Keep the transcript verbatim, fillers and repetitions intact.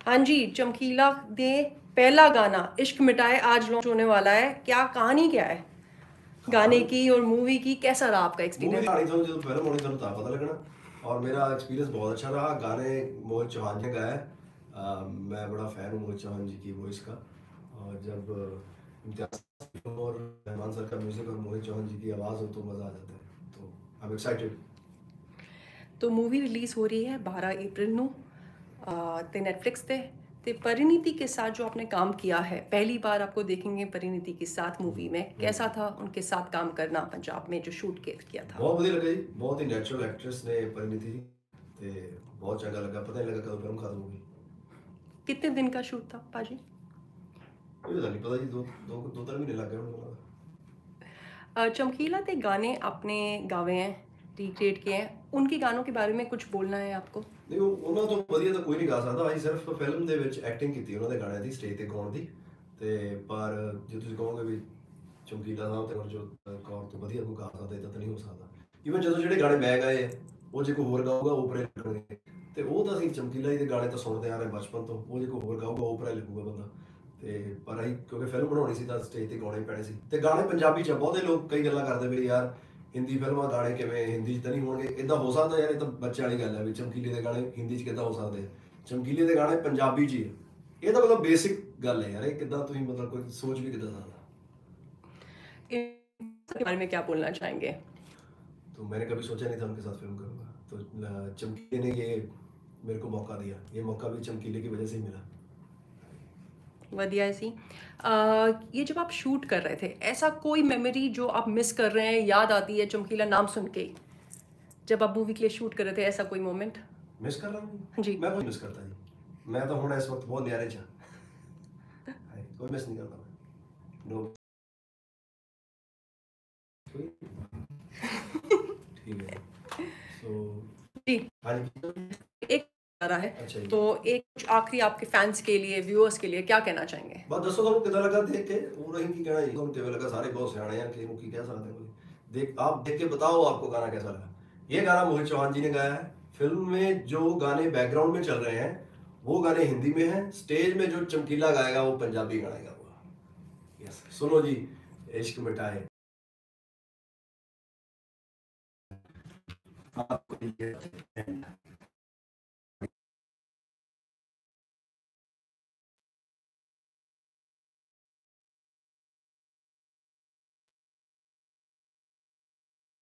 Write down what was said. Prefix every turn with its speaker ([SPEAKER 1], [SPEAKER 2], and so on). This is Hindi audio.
[SPEAKER 1] हाँ जी, चमकीला दे पहला गाना इश्क मिटाए आज लॉन्च होने वाला है। क्या कहानी क्या है गाने
[SPEAKER 2] कहानी
[SPEAKER 1] की और मूवी की? कैसा रहा आपका
[SPEAKER 2] मूवी
[SPEAKER 1] एक्सपीरियंस?
[SPEAKER 2] दिखानी थी जो फिल्म होनी थोड़ा था पता लगना। और मेरा एक्सपीरियंस बहुत अच्छा रहा। गाने मोहित चौहान ने गाया है। अ, मैं बड़ा फ़ैन हूँ मोहित चौहान जी की वॉइस का। और जब अ, इम्तियाज़ फिल्म और रहमान सर का म्यूज़िक और मोहित चौहान जी की आवाज़ हो तो मज़ा आ जाता है। तो आई एम एक्साइटेड।
[SPEAKER 1] तो मूवी रिलीज़ हो रही है बारह अप्रैल ਨੂੰ ਤੇ नेटफ्लिक्स पे। ते परिणीति के साथ जो आपने काम किया है, पहली बार आपको देखेंगे परिणीति के साथ मूवी में। कैसा था उनके साथ काम करना पंजाब में जो शूट किया था?
[SPEAKER 2] बहुत ਵਧੀਆ ਲੱਗਾ ਜੀ। ਬਹੁਤ ਹੀ ਨੈਚੁਰਲ ਐਕਟਰੈਸ ਨੇ परिणीति जी। ਤੇ ਬਹੁਤ ਚੰਗਾ ਲੱਗਾ। ਪਤਾ ਨਹੀਂ ਲੱਗਾ ਕਦੋਂ ਫਿਲਮ ਖਤਮ ਹੋ ਗਈ।
[SPEAKER 1] कितने दिन का शूट था पाजी?
[SPEAKER 2] ਇਹ ਤਾਂ ਨਹੀਂ ਪਤਾ ਜੀ। ਦੋ ਦੋ ਦੋ ਤਿੰਨ ਮਹੀਨੇ ਲੱਗ ਗਏ ਹੋਣਗੇ।
[SPEAKER 1] अ, चमकीला ते गाने आपने गावे हैं, रिक्रिएट किए हैं। उनके गानों के बारे में कुछ बोलना है आपको?
[SPEAKER 2] ਨਹੀਂ ਉਹ ਉਹਨਾਂ ਤੋਂ ਵਧੀਆ ਤਾਂ ਕੋਈ ਨਹੀਂ ਗਾ ਸਕਦਾ। ਅਸੀਂ ਸਿਰਫ ਫਿਲਮ ਦੇ ਵਿੱਚ ਐਕਟਿੰਗ ਕੀਤੀ ਉਹਨਾਂ ਦੇ ਗਾਣਿਆਂ ਦੀ ਸਟੇਜ ਤੇ ਗਾਉਣ ਦੀ। ਤੇ ਪਰ ਜੇ ਤੁਸੀਂ ਕਹੋਗੇ ਵੀ ਚਮਕੀਲਾ ਸਾਹਿਬ ਤੇ ਗੁਰਜੋਤ ਕੌਰ ਤੋਂ ਵਧੀਆ ਕੋਈ ਗਾ ਸਕਦਾ ਇਦਾਂ ਤਾਂ ਨਹੀਂ ਹੋ ਸਕਦਾ। ਈਵਨ ਜਦੋਂ ਜਿਹੜੇ ਗਾਣੇ ਮੈਂ ਗਾਏ ਆ ਉਹ ਜੇ ਕੋਈ ਹੋਰ ਗਾਊਗਾ ਉਹ ਉੱਪਰੇ ਲੱਗਣਗੇ। ਤੇ ਉਹ ਤਾਂ ਅਸੀਂ ਚਮਕੀਲਾ ਜੀ ਦੇ ਗਾਣੇ ਤਾਂ ਸੁਣਦੇ ਆ ਰਹੇ ਬਚਪਨ ਤੋਂ। ਉਹ ਜੇ ਕੋਈ ਹੋਰ ਗਾਊਗਾ ਉਹ ਉੱਪਰੇ ਲੱਗੂਗਾ ਬੰਦਾ। ਤੇ ਪਰ ਅਸੀਂ ਕਿਉਂਕਿ ਫਿਲਮ ਬਣਾਉਣੀ ਸੀ ਤਾਂ ਸਟੇਜ ਤੇ ਗਾਉਣੇ ਪੈਣੇ ਸੀ। ਤੇ ਗਾਣੇ ਪੰਜਾਬੀ 'ਚ ਆ। ਬਹੁਤੇ ਲੋਕ ਕਈ ਗੱਲਾਂ ਕਰਦੇ ਵੀ ਯਾਰ ਹਿੰਦੀ ਫਿਲਮਾਂ ਗਾਣੇ ਕਿਵੇਂ ਹਿੰਦੀ 'ਚ ਤਾਂ ਨਹੀਂ ਹੋਣਗੇ। ਇੱਦਾਂ ਹੋ ਸਕਦਾ ਯਾਰ ਇਹ ਤਾਂ ਬੱਚਿਆਂ ਵਾਲੀ ਗੱਲ ਹੈ ਵੀ ਚਮਕੀਲੇ ਦੇ ਗਾਣੇ ਹਿੰਦੀ 'ਚ ਕਿੱਦਾਂ ਹੋ ਸਕਦੇ ਆ। ਚਮਕੀਲੇ ਦੇ ਗਾਣੇ ਪੰਜਾਬੀ 'ਚ ਹੀ ਆ। ਇਹ ਤਾਂ ਮਤਲਬ ਬੇਸਿਕ ਗੱਲ ਹੈ ਯਾਰ। ਇਹ कितना ਤੁਸੀਂ ਮਤਲਬ ਕੋਈ सोच भी कितना सकदा।
[SPEAKER 1] इसके बारे में क्या बोलना चाहेंगे?
[SPEAKER 2] तो मैंने कभी सोचा नहीं था उनके साथ फिल्म करूँगा। तो ल चमकीले ने ये मेरे को मौका दिया। ये मौका भी चमकीले की वजह से ही मिला।
[SPEAKER 1] वधिया सी। अ, ये जब आप शूट कर रहे थे, ऐसा कोई मेमोरी जो आप मिस कर रहे हैं, याद आती है चमकीला नाम सुन के? जब आप मूवी के लिए शूट कर रहे थे, ऐसा कोई मोमेंट?
[SPEAKER 2] मिस कर रहा हूँ?
[SPEAKER 1] जी।
[SPEAKER 2] मैं कुछ मिस करता जी। मैं तो हुण इस वक़्त बहुत नज़ारे च हां। कोई मिस नहीं करता मैं। नो ठीक है। सो
[SPEAKER 1] जी।
[SPEAKER 2] हाँ जी।
[SPEAKER 1] एक आ रहा है,
[SPEAKER 2] अच्छा जी।
[SPEAKER 1] तो एक आखिरी आपके फैन्स के लिए, व्यूअर्स के लिए क्या कहना चाहेंगे?
[SPEAKER 2] बस दसो तुहानू किदां लगा देख के? और असीं की कहना जी। तुहानू किवें लगा? सारे बहुत सियाणे हैं कि इहनूं की कह सकदे कोई। देख आप देख के बताओ आपको गाना कैसा लगा? ये गाना मोहित चौहान जी ने गाया है। फ़िल्म में जो गाने बैकग्राउंड में चल रहे हैं, वो गाने हिंदी में हैं। स्टेज में जो चमकीला गाएगा वो पंजाबी गाना गाऊगा। यस। सुनो जी इश्क मिटाए आपको ये